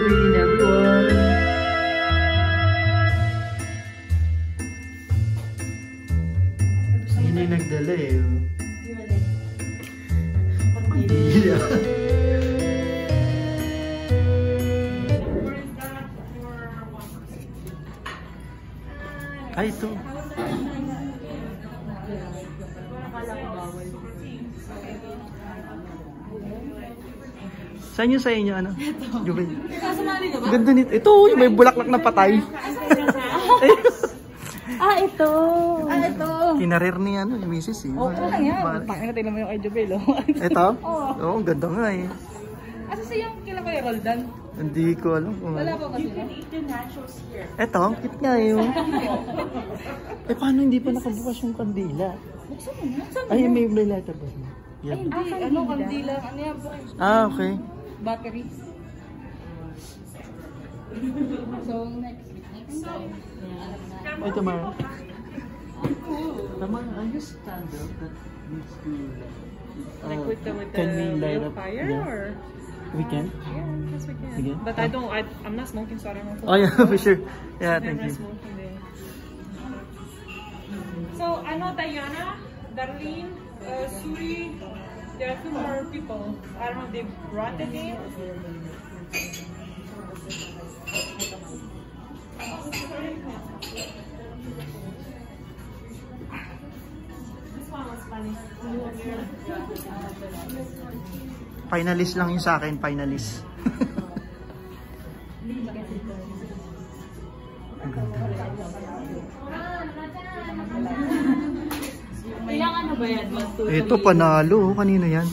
Halloween, everyone! Yun yung nagdala eh. Mandila. Ay, ito. Saan yung sa inyo, ano? Ito. Ganda nito. Ito, yung may bulaklak na patay. Ito. Ito. Kinarir ni ano, yung misis eh. Oo, lang yan. Tingnan mo yung kay Jubel, oh. Ito? Oo, ang ganda nga eh. Asa siya yung kila kay Roldan? Hindi ko alam kung Wala ano. pa kasi. You can eat the naturals here. Ito, ang cute nga eh. Eh, paano hindi pa nakabukas yung kandila? Buksan mo na. Ay, may lighter ba? Ay, hindi. Ano, kandila. Ano yan? Okay. Battery. So, next. Ay, Tamara. Tamara, are you stand up that needs to Like with the can we light real up? fire Yeah. or? We can? Yeah, yes we can. Sige. But I'm not smoking, so I don't know. Oh yeah, for sure. Yeah, thank Never you. smoking there. So I know Diana, Darlene, Suri. There are 2 more people. I don't know if they brought the name. This one was funny. Finalist lang yung sa akin, finalist. Ilang ano ba yan? Ito, panalo. Kanino yan?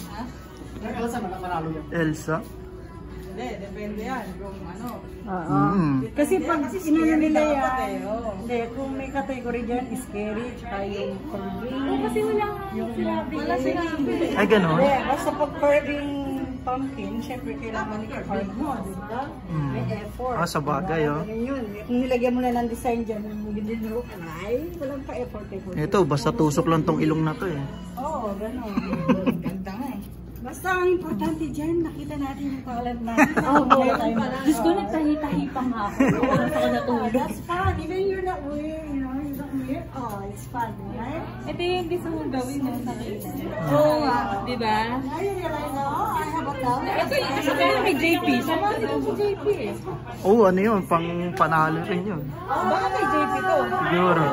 Elsa. Hindi, depende yan kung ano. Kasi pag inano nila yan, hindi, kung may category dyan, scary, tsaka yung curving. Kasi wala sinabi. Ay, gano'n? Hindi, basta pag curving pumpkin, syempre kailangan i-carve mo, di ba? May effort. Ah, sa bagay, oh. Ganun yun. Kung nilagyan mo na ng design dyan, yung ginilo, ay, walang pa-effort. Ito, basta tusok lang tong ilong na to eh. Oo, gano'n. Ganda nga eh. Basta ang importante dyan, nakita natin yung kalat natin. Diyos ko, nagtahi-tahi pa nga ako. Wala ako natulog. That's fun. Even you're not weird, you know, you're not weird. Oh, it's fun, right? Ito yung gusto mong gawin na sa kailan. Oo nga. Diba? Now you realize, oh, I have a love. Ito yung isa kaya kay JP. Sama sila si JP eh. Oo, ano yun? Pang panalo rin yun. Baka kay JP to. Siguro.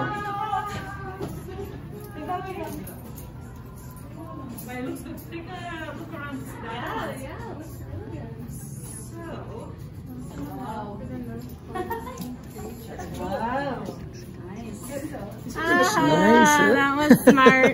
Take a look around this house. Yeah, looks brilliant. So, Nice, eh? that was smart.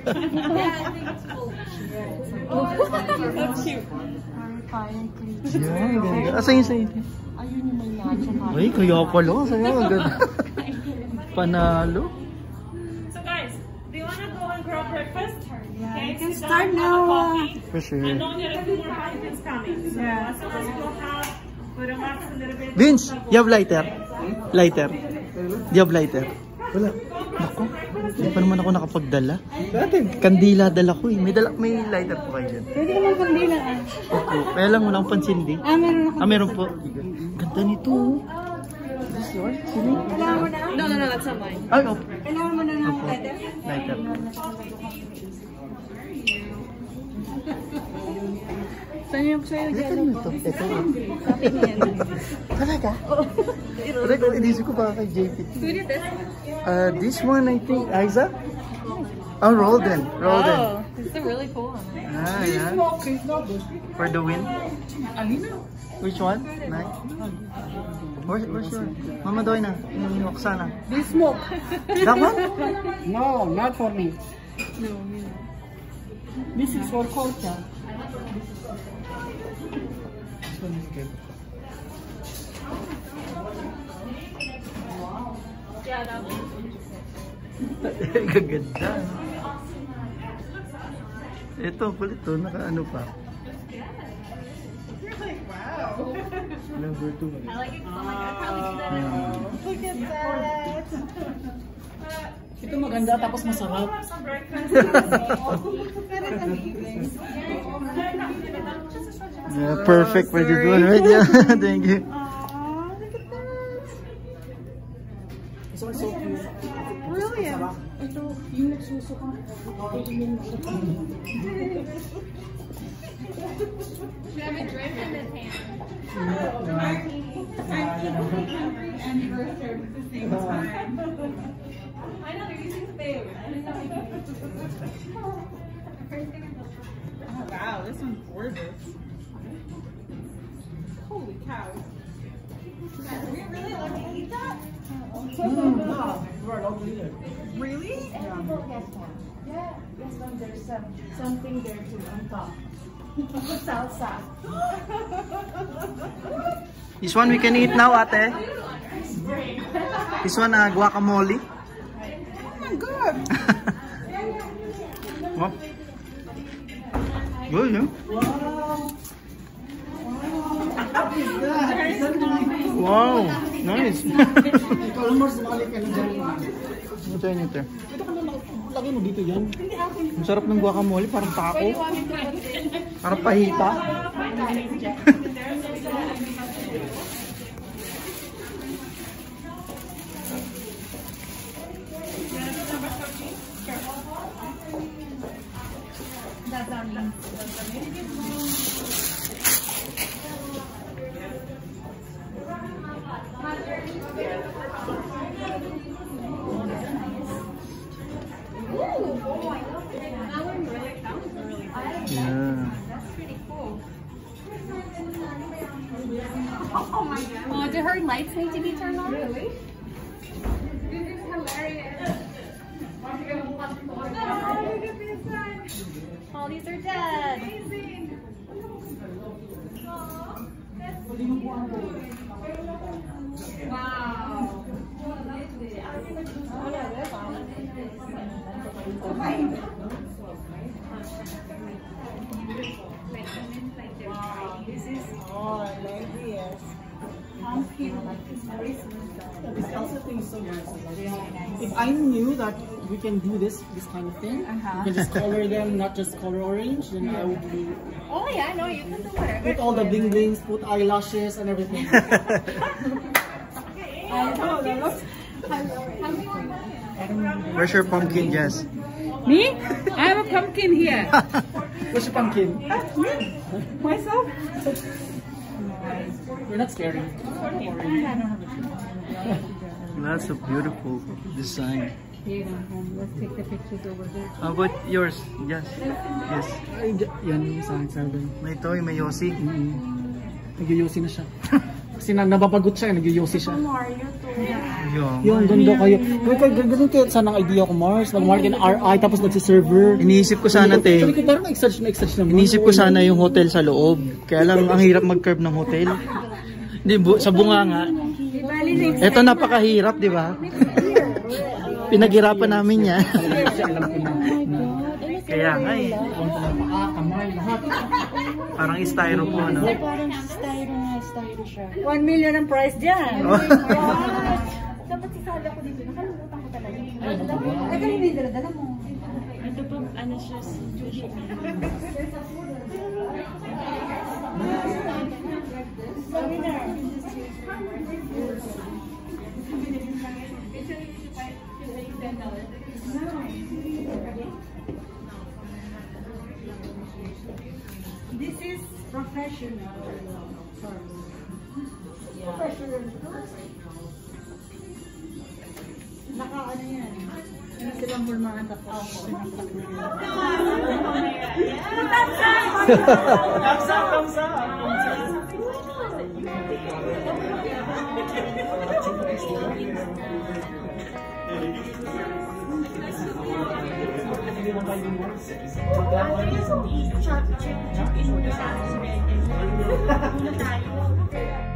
That's cute. Yan, ganda. Asan yung sa'yo? Ayun yung may nacho. Ay, kaya pala. Sa'yo, ang ganda. Panalo. So guys, do you want to go and grab breakfast? Yeah, Okay, you can sit start down, now. have a coffee. For sure. I know there are 2 more pumpkins coming. So Yeah. as soon as you go out, put them up a little bit. Vince, you have lighter? Lighter? Do you have lighter? Wala. Ako, hindi pa naman ako nakapagdala. Kandila dala ko eh. May lighter po kayo dyan. Pwede naman kandila ah. Opo. Kaya lang walang pansindi. Meron ako. Meron po. Ganda nito. This yours? Sino? Kailangan mo na? No, that's not mine. Ay, opo. Kailangan mo na ng Opo. lighter? Lighter. Saan yung sa'yo Lighter dyan? mo ito. Ito. Kapit niyan. Talaga? Talaga, inisip ko baka kay JP. Pwede this? This one, I think, Aiza? Oh, Rolden. Rolden. Oh, this is really cool. Ah, yeah. For the win. Which one? Nine? Where's your? Mama Doy na. Yung Oksana. This smoke. That one? No, not for me. No, This is for culture. This one is good. yeah, that one. Gaganda. Ito, kulit to. Naka-ano pa. Number 2. I like it so much. I probably do that. Look at that. Ito maganda tapos masarap. Yeah, perfect for this one, right? Yeah, thank you. nagsusuka. We have a drink in this hand. Anniversary at the same time. I know they're using food. Oh wow, this one's gorgeous. Holy cow. Are we really allowed to eat that? Really? Yeah, yes, ma'am, there's something there too on top. Salsa. This one we can eat now, ate. This one, guacamole. Oh, good. Oh. Good, yeah? Wow, nice. Ano tayo nito? Lagay mo dito yan. Ang sarap ng guacamole, parang taco. Parang pahita. Yeah. Oh, do her lights need to be turned on? Really? This is hilarious. Oh, look at this one. All these are dead. Amazing. Wow. This is all like this. Pumpkin. This also thing is so nice. If I knew that we can do this kind of thing, we can just color them, not just color orange, then I would be Oh yeah, no, you can do whatever. put all the bling blings, put eyelashes and everything. Where's your pumpkin, Jess? Me? I have a pumpkin here. Where's your pumpkin? Myself? You're not scary. That's a beautiful design. Here, let's take the pictures over there. How about yours, Jess? Yes. Ay, yan yung sa akin, sabi. May toy, may Yossi. Nag-yosi na siya. Kasi nababagot siya, nag-yosi siya. Yung Yung ganda kayo. Ganun kayo sana ang idea ko, Mars. Mag-mark in RI, tapos nagsi-server. Iniisip ko sana, te. Sabi ko, parang na-exage naman. Inisip ko sana yung hotel sa loob. Kaya lang ang hirap mag-curve ng hotel. Hindi, sa bunganga. Ito napakahirap, di ba? Pinaghirapan namin yan. Kaya nga eh. Kamay, lahat. Parang styrofoam, no? Parang styro siya. 1 million ang price dyan. Dapat sisali ako dito. Nakalimutan ko talaga. Ay, kung hindi dala mo. Ito pa, ano siya, sushi. This is professional. Professional. Naka-ano yan. Ano silang bulmaan tapos. Chop, chip, chip, chip,